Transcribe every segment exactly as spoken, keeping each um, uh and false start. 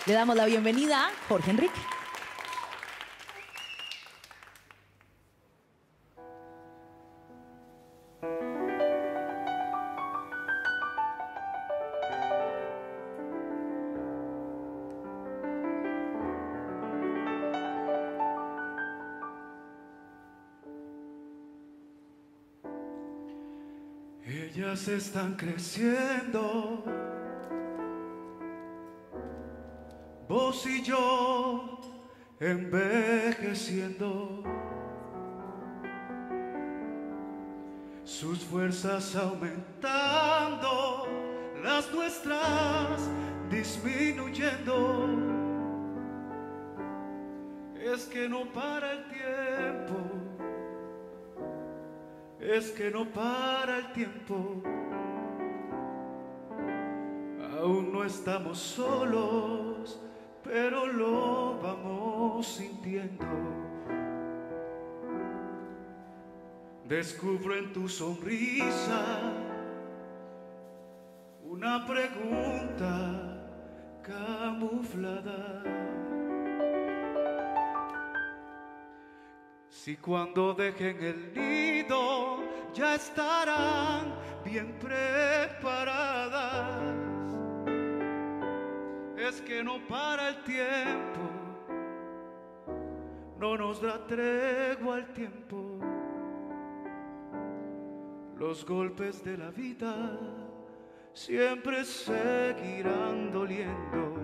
Le damos la bienvenida a Jorge Enrique. Ellas están creciendo, vos y yo envejeciendo, sus fuerzas aumentando, las nuestras disminuyendo. Es que no para el tiempo, es que no para el tiempo. Aún no estamos solos, pero lo vamos sintiendo. Descubro en tu sonrisa una pregunta camuflada. Si cuando dejen el nido ya estarán bien preparadas. Es que no para el tiempo, no nos da tregua el tiempo. Los golpes de la vida siempre seguirán doliendo.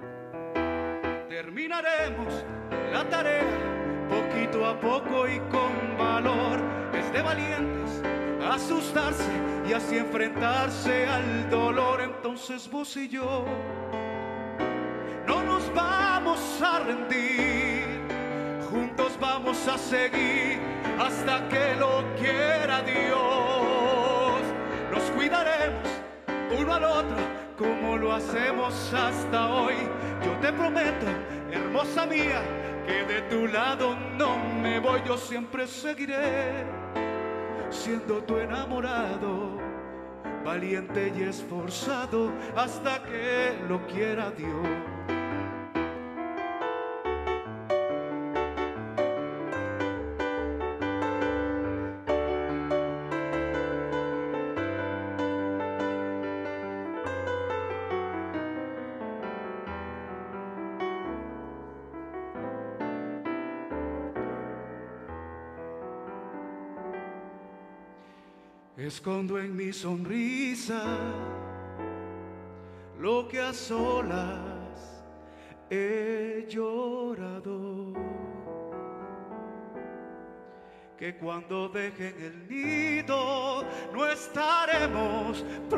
Terminaremos la tarea poquito a poco y con valor. Es de valientes asustarse y así enfrentarse al dolor. Entonces vos y yo no nos vamos a rendir, juntos vamos a seguir hasta que lo quiera Dios. Nos cuidaremos uno al otro como lo hacemos hasta hoy. Yo te prometo, hermosa mía, que de tu lado no me voy. Yo siempre seguiré siendo tu enamorado, valiente y esforzado hasta que lo quiera Dios. Escondo en mi sonrisa lo que a solas he llorado. Que cuando dejen el nido no estaremos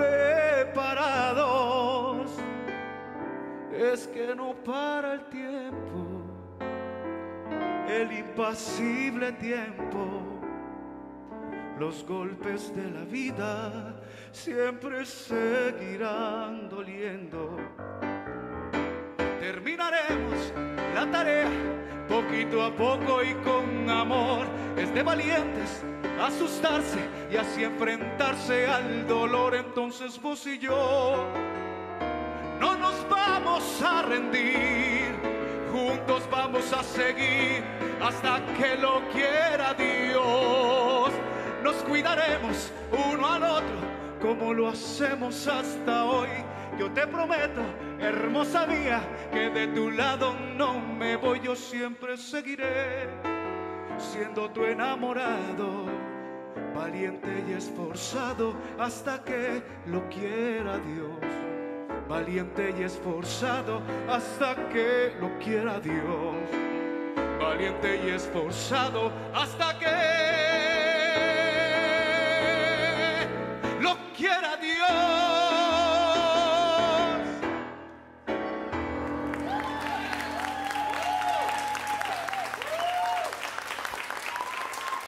preparados. Es que no para el tiempo, el impasible tiempo. Los golpes de la vida siempre seguirán doliendo. Terminaremos la tarea poquito a poco y con amor. Es de valientes asustarse y así enfrentarse al dolor. Entonces vos y yo no nos vamos a rendir, juntos vamos a seguir hasta que lo quiera Dios. Nos cuidaremos uno al otro como lo hacemos hasta hoy. Yo te prometo, hermosa mía, que de tu lado no me voy. Yo siempre seguiré siendo tu enamorado, valiente y esforzado hasta que lo quiera Dios. Valiente y esforzado hasta que lo quiera Dios. Valiente y esforzado hasta que